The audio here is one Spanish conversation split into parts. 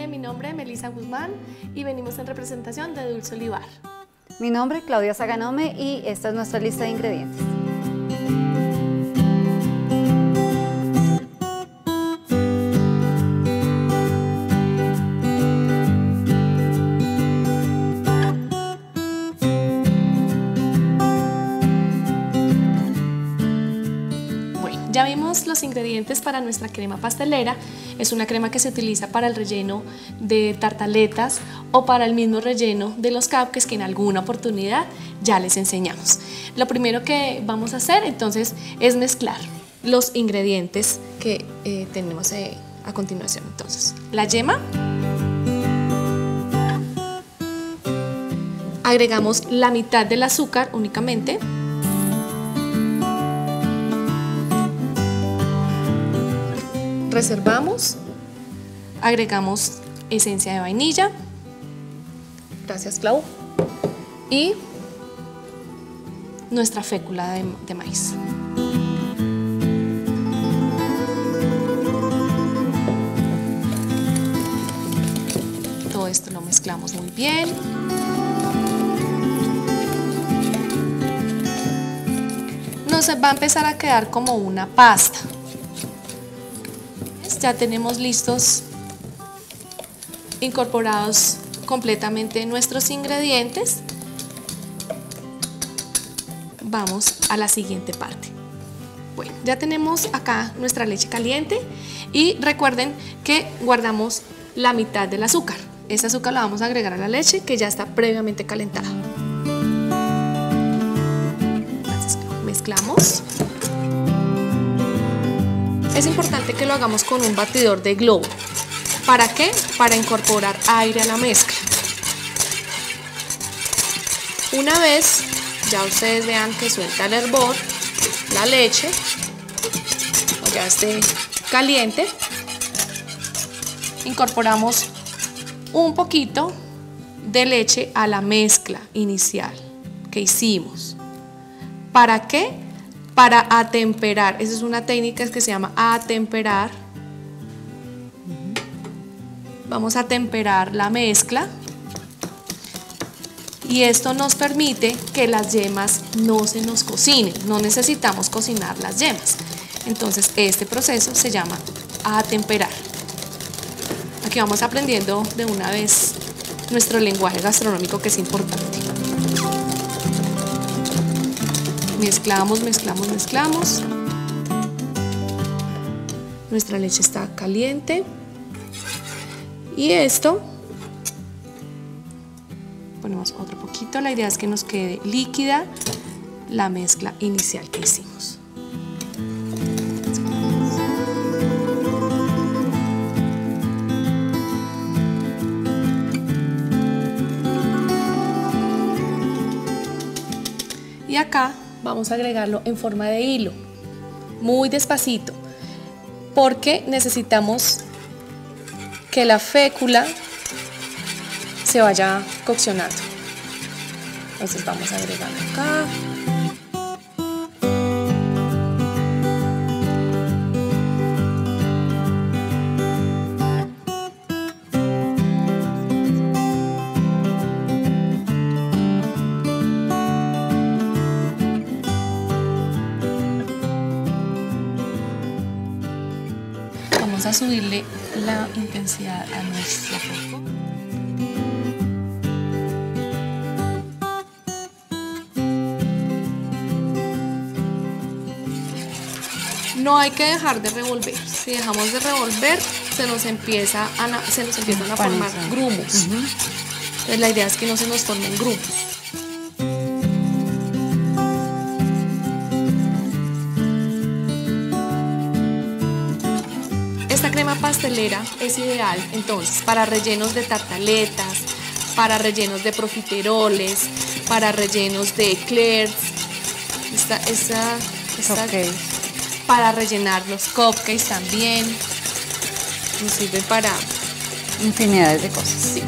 mi nombre es Melissa Guzmán y venimos en representación de Dulce Olivar. Mi nombre es Claudia Saganome y esta es nuestra lista de ingredientes. Ya vimos los ingredientes para nuestra crema pastelera. Es una crema que se utiliza para el relleno de tartaletas o para el mismo relleno de los cupcakes que en alguna oportunidad ya les enseñamos. Lo primero que vamos a hacer entonces es mezclar los ingredientes que tenemos a continuación. Entonces, la yema, agregamos la mitad del azúcar únicamente. Reservamos, agregamos esencia de vainilla, gracias Clau, y nuestra fécula de maíz. Todo esto lo mezclamos muy bien. Nos va a empezar a quedar como una pasta. Ya tenemos listos, incorporados completamente nuestros ingredientes. Vamos a la siguiente parte. Bueno, ya tenemos acá nuestra leche caliente y recuerden que guardamos la mitad del azúcar. Ese azúcar lo vamos a agregar a la leche que ya está previamente calentada. Entonces, mezclamos. Es importante que lo hagamos con un batidor de globo. ¿Para qué? Para incorporar aire a la mezcla. Una vez ya ustedes vean que suelta el hervor, la leche, o ya esté caliente, incorporamos un poquito de leche a la mezcla inicial que hicimos. ¿Para qué? Para atemperar. Esa es una técnica que se llama atemperar. Vamos a temperar la mezcla y esto nos permite que las yemas no se nos cocinen. No necesitamos cocinar las yemas. Entonces este proceso se llama atemperar. Aquí vamos aprendiendo de una vez nuestro lenguaje gastronómico, que es importante. Mezclamos, mezclamos, mezclamos. Nuestra leche está caliente. Y esto, ponemos otro poquito. La idea es que nos quede líquida la mezcla inicial que hicimos. Y acá vamos a agregarlo en forma de hilo, muy despacito, porque necesitamos que la fécula se vaya coccionando. Entonces vamos a agregar acá. Vamos a subirle la intensidad a nuestro foco. No hay que dejar de revolver. Si dejamos de revolver, se nos empiezan a formar grumos. Entonces la idea es que no se nos formen grumos. Esta crema pastelera es ideal entonces para rellenos de tartaletas, para rellenos de profiteroles, para rellenos de eclairs, para rellenar los cupcakes también. Nos sirve para infinidades de cosas. Sí.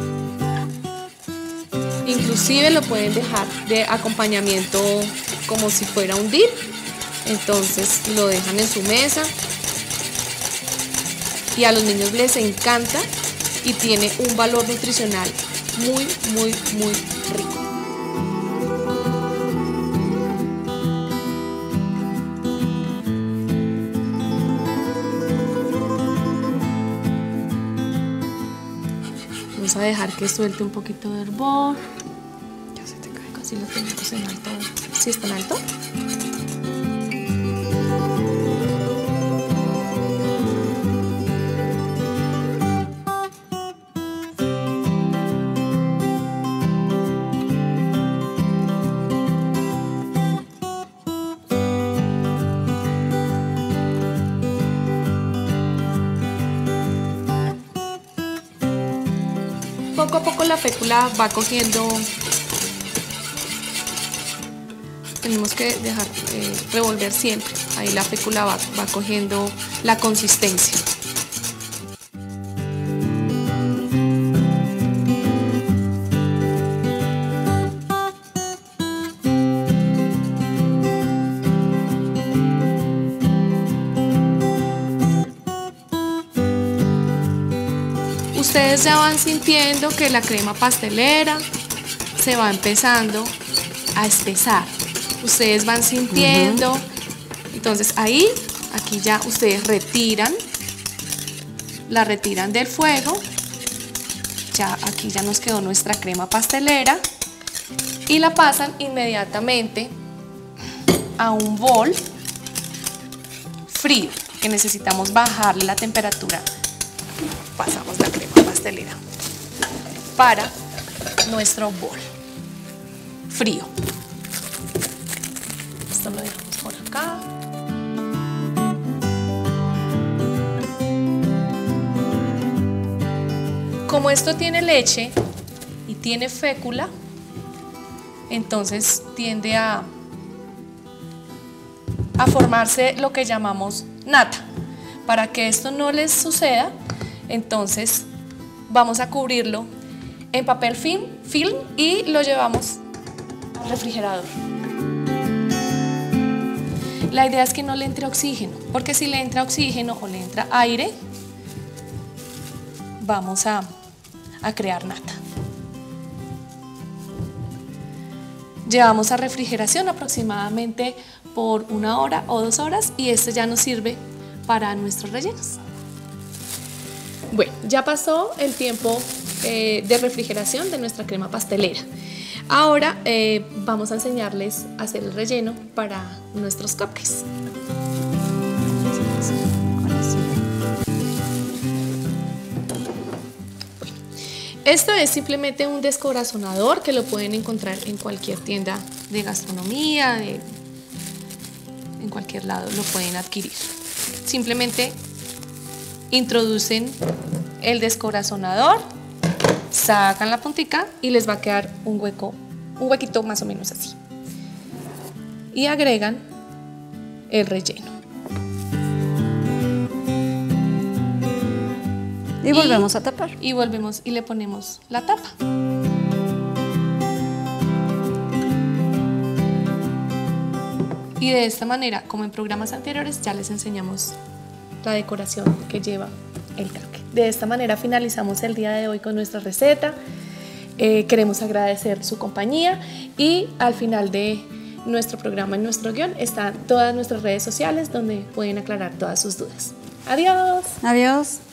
Inclusive lo pueden dejar de acompañamiento como si fuera un dip. Entonces lo dejan en su mesa y a los niños les encanta y tiene un valor nutricional muy, muy, muy rico. Vamos a dejar que suelte un poquito de hervor. Ya se te cae. Casi lo tenemos en alto. ¿Sí está en alto? Poco a poco la fécula va cogiendo, tenemos que dejar revolver siempre, ahí la fécula va cogiendo la consistencia. Ustedes ya van sintiendo que la crema pastelera se va empezando a espesar. Ustedes van sintiendo, entonces ahí, aquí ya ustedes la retiran del fuego. Ya aquí ya nos quedó nuestra crema pastelera y la pasan inmediatamente a un bol frío, que necesitamos bajarle la temperatura. Pasamos la crema pastelera para nuestro bol frío. Esto lo dejamos por acá. Como esto tiene leche y tiene fécula, entonces tiende a formarse lo que llamamos nata. Para que esto no les suceda, entonces vamos a cubrirlo en papel film y lo llevamos al refrigerador. La idea es que no le entre oxígeno, porque si le entra oxígeno o le entra aire, vamos a crear nata. Llevamos a refrigeración aproximadamente por 1 hora o 2 horas y esto ya nos sirve para nuestros rellenos. Bueno, ya pasó el tiempo de refrigeración de nuestra crema pastelera. Ahora vamos a enseñarles a hacer el relleno para nuestros cupcakes. Esto es simplemente un descorazonador que lo pueden encontrar en cualquier tienda de gastronomía, en cualquier lado lo pueden adquirir. Simplemente introducen el descorazonador, sacan la puntica y les va a quedar un huequito más o menos así. Y agregan el relleno. Y volvemos a tapar. Y volvemos y le ponemos la tapa. Y de esta manera, como en programas anteriores, ya les enseñamos la decoración que lleva el cupcake. De esta manera finalizamos el día de hoy con nuestra receta. Queremos agradecer su compañía y al final de nuestro programa, en nuestro guión, están todas nuestras redes sociales donde pueden aclarar todas sus dudas. Adiós. Adiós.